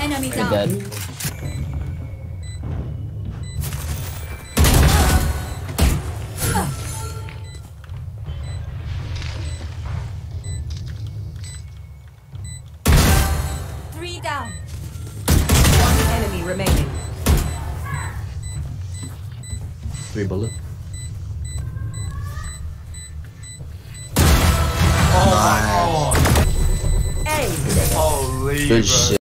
Enemy You're down. dead. Three down. One enemy remaining. 3 bullet. Oh my god. A. Holy Good bro. shit.